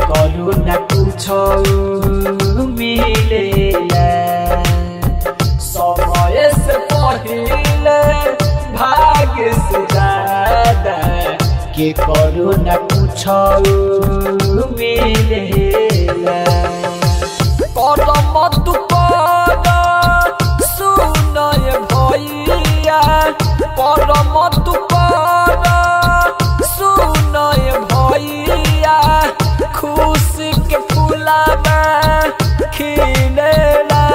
करू न कुछो मिलेला समय से पहिले भाग्य से ज्यादा के करू न कुछो मिलेला करम तू कर सुनय भैया करम तू कर सुनय भैया खुशी के फुलावा खिलेला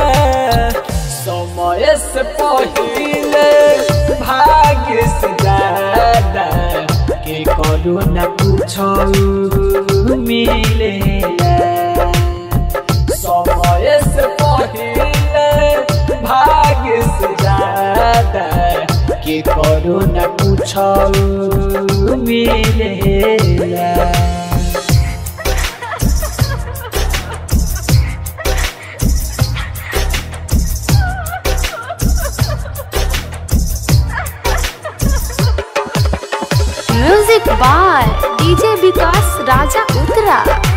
समय से पहिले भाग्य से ज्यादा के करू न कुछो मिलेला समय से पहिले भाग्य से ज्यादा के करू न कुछो मिलेला music by DJ Vikas Raja उतरा।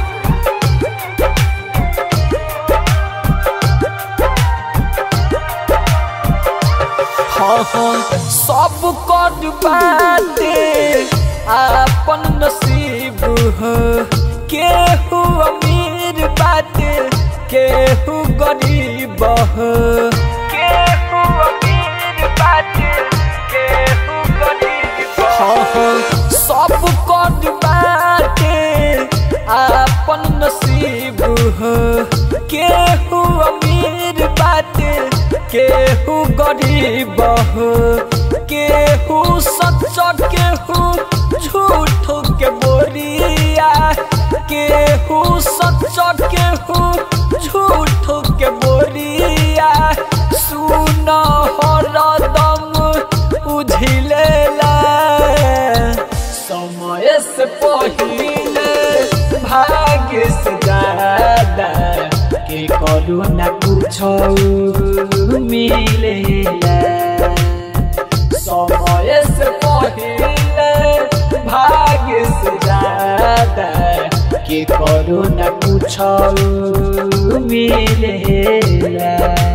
सब कर बाटे अपन नसीब हो केहू अमीर बाटे केहू गरीब हो केहू अमीर बाटे केहू गरीब हो सब कर बाटे अपन नसीब हो केहू अमीर बाटे केहू गरीब हो केहू सच्चा केहू झूठ के बोरिया केहू सच्चा केहू झूठ के बोरिया सुन हरदम उझिलेला समय से पहिले भाग्य से ज्यादा के करू न कुछो मिलेला समय से पहिले भाग्य से ज्यादा के करू न कुछो मिलेला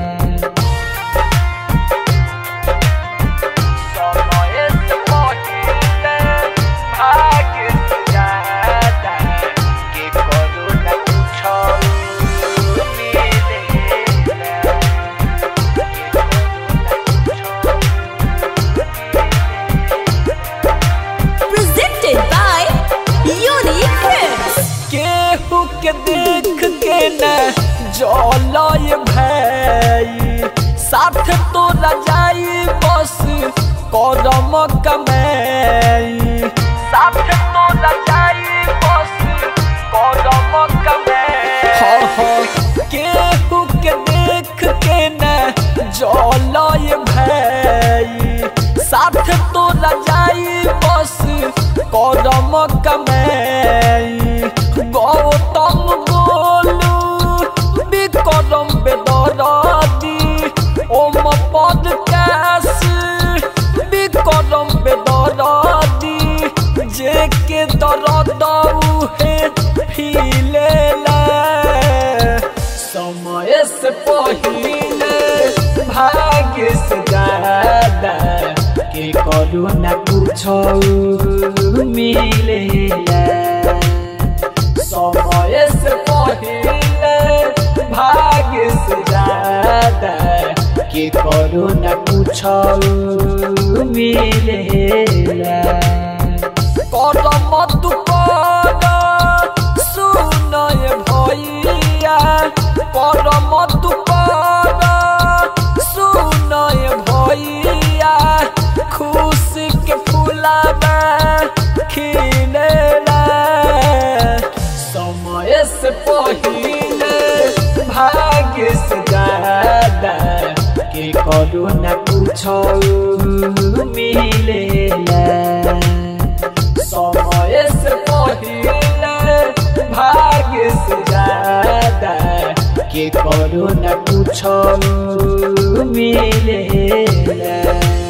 के देख के न जलय भाई साथ तोरा जाई बस करम कमाई साथ तोरा जाई बस करम कमाई केहू के देख के न जलय भाई साथ तोरा जाई बस करम कमाई गौतम गोलू विक्रम बेदरादी ओम पॉडकास्ट विक्रम बेदरादी जे के दर्द है फीलेला समय से पहिले भाग्य से ज्यादा के करू न कुछो मिलेला समय से पहिले भाग्य से ज्यादा के करू न कुछो मिलेला करम तू कर सुनय भैया करम तू कर सुनय भैया खुशी के फुलावा खिलेला समय से पहिले भाग्य से ज्यादा के करू न कुछो मिलेला समय से पहिले भाग्य से ज्यादा के करू न कुछो मिलेला।